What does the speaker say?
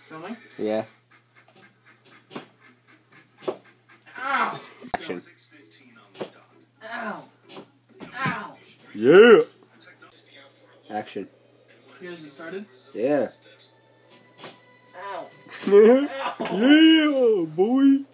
Filming? Yeah. Ow! Action. Ow! Ow! Yeah. Action. Here's it started. Yeah. Ow! Yeah, boy.